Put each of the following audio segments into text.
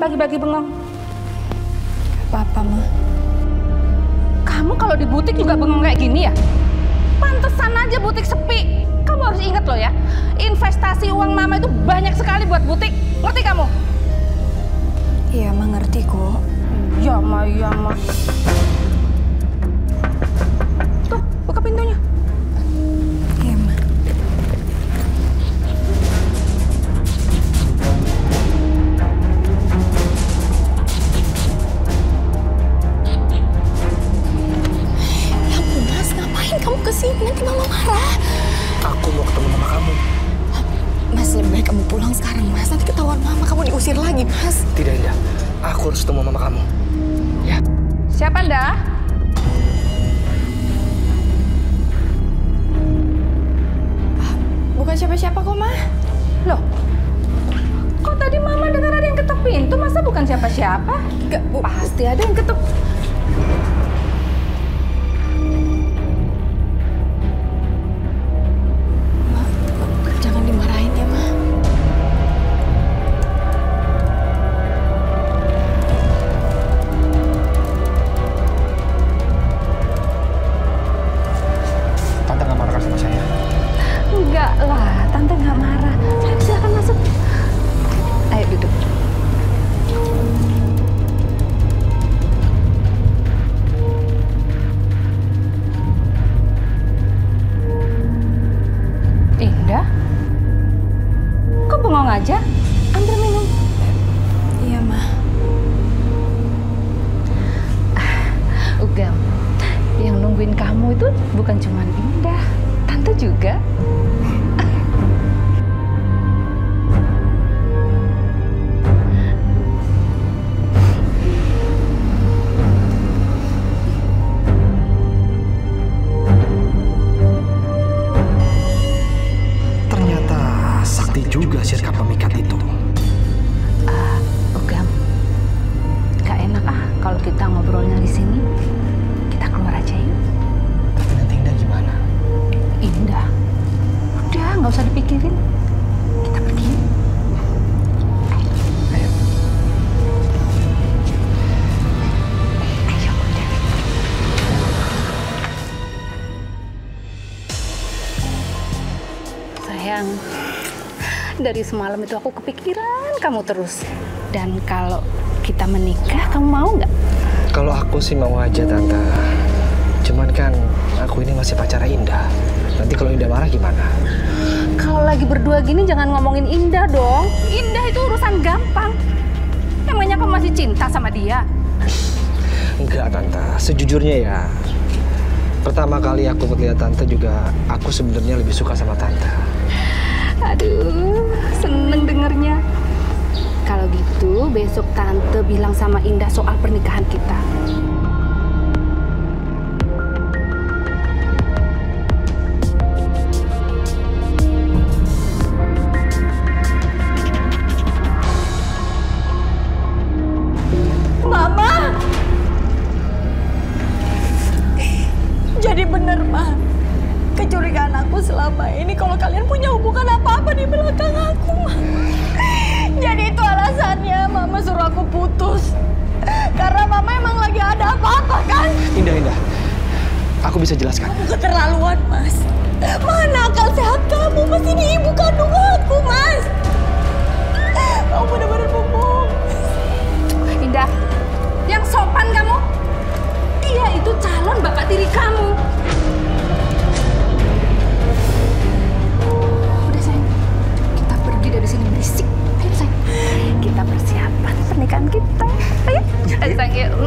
bagi-bagi bengong? Apa-apa, Ma. Kamu kalau di butik juga bengong kayak gini ya? Pantesan aja butik sepi. Kamu harus ingat loh ya, investasi uang Mama itu banyak sekali buat butik. Ngerti kamu? Iya, Ma, ngerti kok. Ya, Ma, ya, Ma. Tuh, buka pintunya. Iya, Ma. Ya ampun, Mas, ngapain kamu kesini? Nanti Mama marah. Aku mau ketemu mama kamu. Mas, lebih baik kamu pulang sekarang, Mas. Nanti ketahuan Mama, kamu diusir lagi, Mas. Tidak, Indah. Aku harus ketemu mama kamu. Ya. Siapa, Nda? Bukan siapa-siapa kok, Ma. Loh, kok tadi Mama dengar ada yang ketuk pintu? Masa bukan siapa-siapa? Enggak, Bu. Pasti ada yang ketuk. Ma, jangan dimarahin ya, Ma. Tante nggak marah sama saya. Enggak lah, Tante nggak marah. Ayo, silakan masuk. Ayo duduk. Indah, kok bengong aja? Ambil minum. Iya, Ma. Ugam, yang nungguin kamu itu bukan cuma Indah, Tante juga. Ternyata sakti juga sirkap pemikat itu. Ugam, gak enak kalau kita ngobrolnya di sini. Kita keluar aja yuk. Tapi nanti Indah gimana? Indah, udah nggak usah dipikirin. Kita pergi. Ayo. Ayo udah. Sayang, dari semalam itu aku kepikiran kamu terus. Dan kalau kita menikah, kamu mau nggak? Kalau aku sih mau aja, Tante. Cuman kan aku ini masih pacara Indah. Nanti kalau Indah marah gimana? Kalau lagi berdua gini jangan ngomongin Indah dong. Indah itu urusan gampang. Emangnya kamu masih cinta sama dia? Enggak, Tante. Sejujurnya ya, pertama kali aku melihat Tante juga, aku sebenarnya lebih suka sama Tante. Aduh, seneng dengernya. Kalau gitu, besok Tante bilang sama Indah soal pernikahan kita. Mama! Jadi bener, Ma. Kecurigaan aku selama ini kalau kalian punya hubungan apa-apa di belakang aku, Ma. Jadi itu alasannya Mama suruh aku putus. Karena Mama emang lagi ada apa-apa, kan? Indah, Indah. Aku bisa jelaskan. Kamu keterlaluan, Mas. Mana akal sehat kamu? Mas, ini ibu kandung aku, Mas. Kamu benar-benar bohong. Indah, yang sopan kamu. Dia itu calon bapak tiri kamu. Udah sayang, kita pergi dari sini berisik. Ayo sayang, kita persiapan pernikahan kita. Ayo, ayo sayang. Yuk.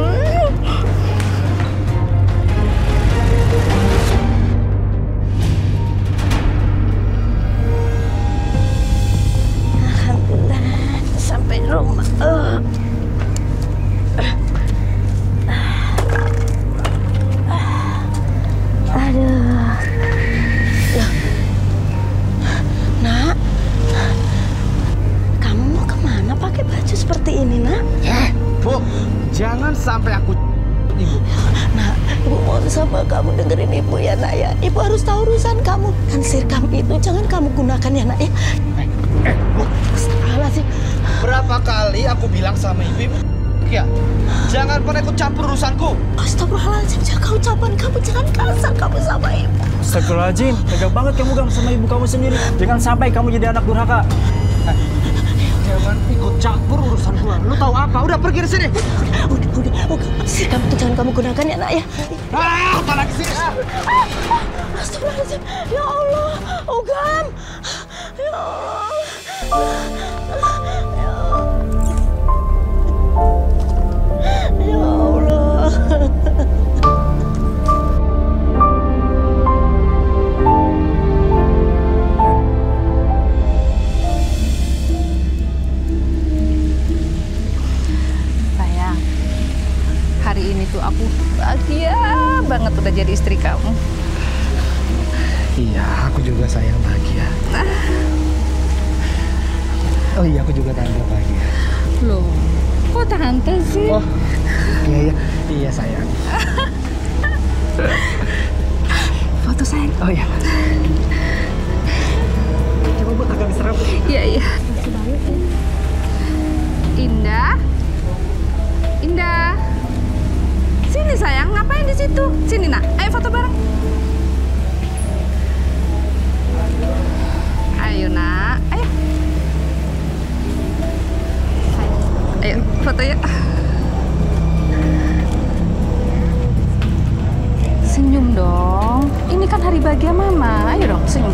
pernah ikut campur urusanku. Astagfirullahaladzim, jaga ucapan kamu, jangan kasar kamu sama ibu. Astagfirullahaladzim, tega banget kamu Gam sama ibu kamu sendiri. Jangan sampai kamu jadi anak durhaka. Jangan ikut campur urusan gua. Lu tahu apa? Udah pergi dari sini. Udah. Sikap itu jangan kamu gunakan ya nak ya. Apa lagi sih? Astagfirullahaladzim, ya Allah, Ugam. Ya Allah. Ya Allah. Sayang, hari ini tuh aku bahagia banget udah jadi istri kamu. Iya, aku juga sayang bahagia. Oh iya, aku juga tante bahagia. Loh, kok tante sih? Oh, iya sayang. Foto sayang. Oh iya. Coba buat agak diserap. Iya. Indah. Sini sayang, ngapain di situ? Sini nak, ayo foto bareng. Ayo nak, ayo. Ayo, foto yuk. Senyum dong. Ini kan hari bahagia mama. Ayo dong, senyum.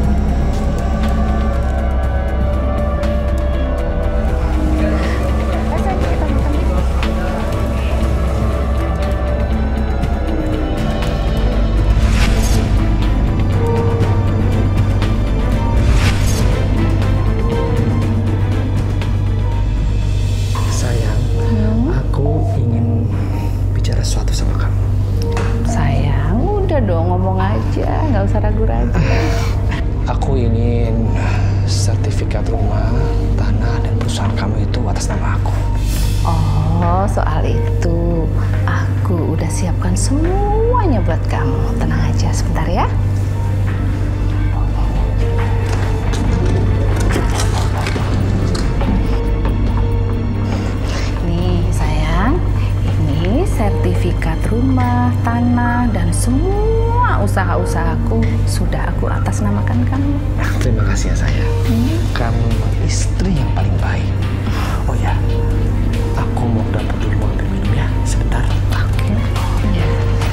Nggak usah ragu-ragu. Aku ingin sertifikat rumah, tanah, dan perusahaan kamu itu atas nama aku. Oh, soal itu aku udah siapkan semuanya buat kamu. Tenang aja sebentar ya. Nih sayang, ini sertifikat rumah, tanah, dan semua usaha-usahaku sudah aku atasnamakan kamu. Terima kasih ya sayang. Kamu istri yang paling baik. Oh ya, aku mau ke dapur dulu ambil minum ya, sebentar. Oke. Ya.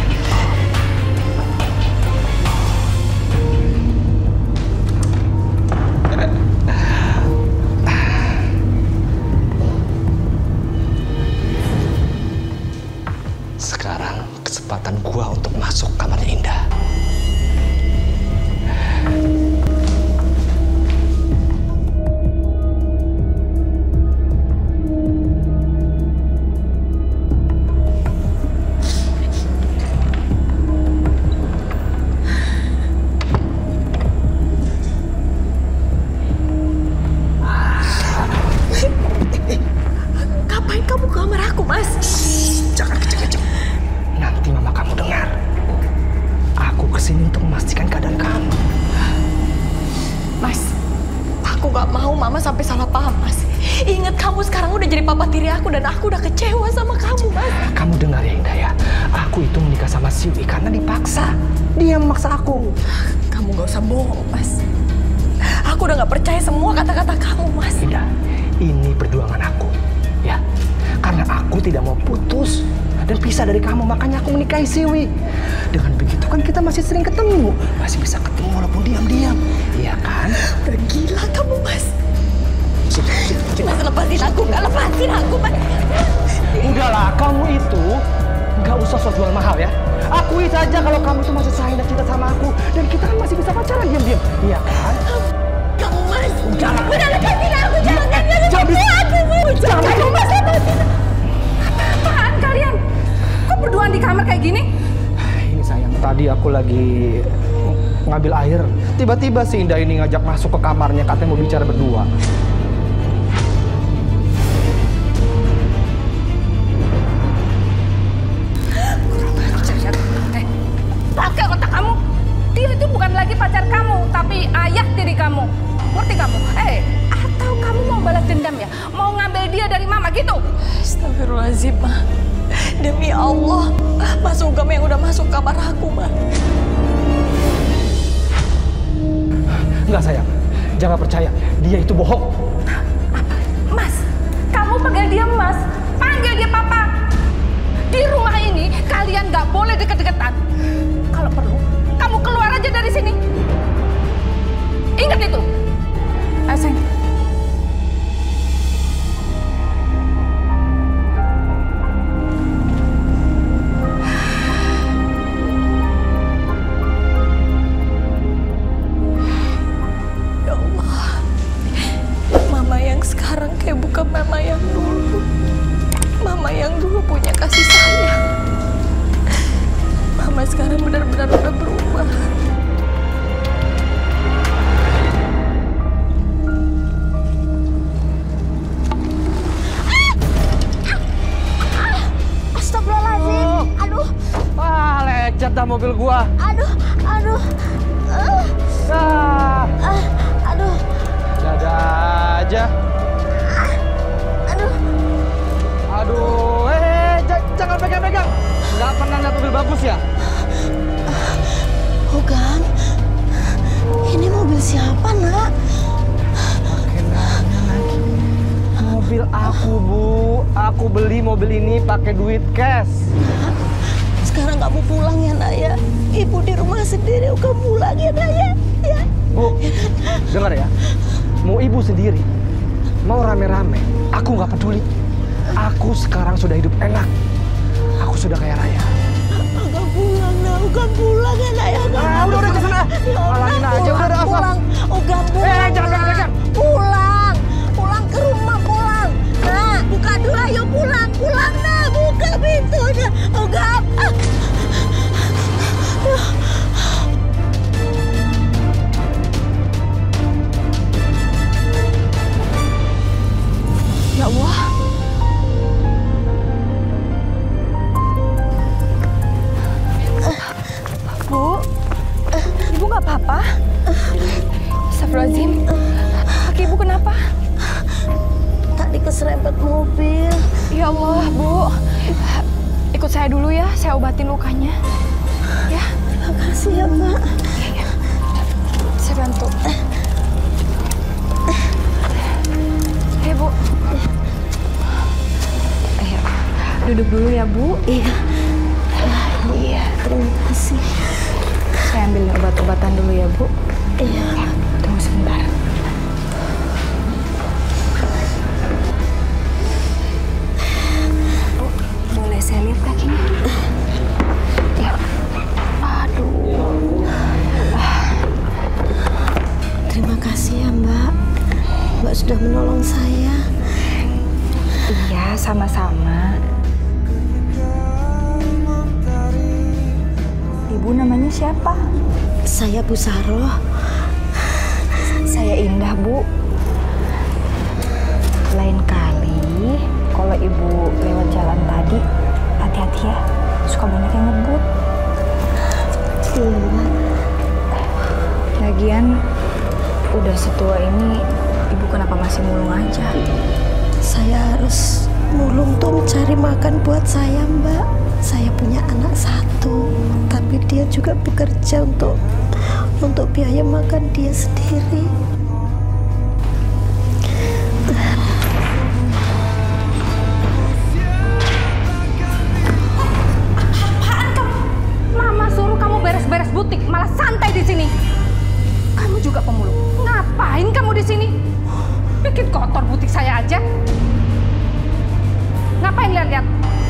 Sekarang kesempatan gua untuk masuk kamarnya Indah. Ngapain kamu ke kamar aku, Mas? Jangan kecek-kecek. Nanti mama kamu dengar. Aku kesini untuk memastikan keadaan kamu. Mas, aku gak mau mama sampai salah paham, Mas. Ingat kamu sekarang udah jadi papa tiri aku dan aku udah kecewa sama kamu, Mas. Kamu dengar ya Indah ya. Aku itu menikah sama Siwi karena dipaksa. Dia memaksa aku. Kamu gak usah bohong, Mas. Aku udah gak percaya semua kata-kata kamu, Mas. Indah, ini perjuangan aku. Ya, karena aku tidak mau putus dan pisah dari kamu, makanya aku menikahi Siwi. Dengan begitu kan kita masih sering ketemu, masih bisa ketemu walaupun diam-diam, iya kan? Udah gila kamu, Mas. Mas, lepasin aku, nggak lepasin aku, Mas. Udahlah, kamu itu nggak usah sok jual mahal ya. Akui saja kalau kamu itu masih sayang dan cinta sama aku, dan kita kan masih bisa pacaran diam-diam, iya kan? Kamu, Mas. Jangan. Udah lepasin aku, jangan Jangan. Kamu, Mas, lepasin. Apaan kalian? Kok berduaan di kamar kayak gini? Ini sayang, tadi aku lagi ngambil air. Tiba-tiba si Indah ini ngajak masuk ke kamarnya, katanya mau bicara berdua. Pakai otak kamu. Dia itu bukan lagi pacar kamu, tapi ayah tiri kamu. Ngerti kamu? Atau kamu mau balas dendam ya? Mau ngambil dia dari mama gitu? Astagfirullahaladzim, Ma. Demi Allah, Mas Ugam yang udah masuk kamar aku, Ma. Enggak sayang, jangan percaya. Dia itu bohong. Mas, kamu panggil dia Mas, panggil dia Papa. Di rumah ini kalian nggak boleh deket-deketan. Kalau perlu, kamu keluar aja dari sini. Ingat itu. Ayo, sayang. Ya Allah, Mama yang sekarang kayak bukan Mama yang dulu. Mama yang dulu punya kasih sayang. Mama sekarang benar-benar udah berubah. Astagfirullahaladzim. Aduh, Wah, lecet dah mobil gua. aduh, aduh. Aduh, Ada aja. aduh. Aduh, jangan pegang-pegang. Nggak pernah lihat mobil bagus ya? Ugam, ini mobil siapa, Nak? Pakai nanya lagi. Mobil aku, Bu. Aku beli mobil ini pakai duit cash. Sekarang kamu pulang ya, Nak ya. Ibu di rumah sendiri, Ugam pulang ya, Nak ya. Ya. Bu, dengar ya. Mau ibu sendiri, mau rame-rame, aku nggak peduli. Aku sekarang sudah hidup enak. Aku sudah kaya raya. Ugam pulang, Nak. Ugam pulang ya, Nak ya. Udah ke sana. Halangin aja, udah Afaf. Pulang, Ugam pulang. Jangan pegang-pegang. Pulang, pulang ke rumah, pulang. Nah, buka dulu, ayo pulang, pulang, Nak. Buka pintunya, Ugam. Ya Allah. Bu, Ibu nggak apa-apa? Astagfirullahaladzim. Kaki Ibu kenapa? Tadi keserempet mobil. Ya Allah, Bu. Ikut saya dulu ya, saya obatin lukanya. Ya, Terima kasih ya, Mbak. saya bantu. Bu. Ayo, duduk dulu ya, Bu. Iya. Iya. Terima kasih. Saya ambil obat-obatan dulu ya, Bu. Iya. Tunggu sebentar. Bu, boleh saya lihat kakinya? Ya. Aduh. Terima kasih ya, Mbak. Mbak sudah menolong saya. Iya, sama-sama. Ibu namanya siapa? Saya Bu Saroh. Saya Indah, Bu. Lain kali, kalau Ibu lewat jalan tadi, hati-hati ya. Suka banyak yang ngebut. Iya, Mbak. Lagian, udah setua ini, Ibu kenapa masih mulung aja? Saya harus mulung tuh mencari makan buat saya, Mbak. Saya punya anak satu, tapi dia juga bekerja untuk biaya makan dia sendiri. Apaan kamu? Mama suruh kamu beres-beres butik, malah santai di sini. Kamu juga pemulung. Ngapain kamu di sini? Bikin kotor butik saya aja. Ngapain lihat-lihat?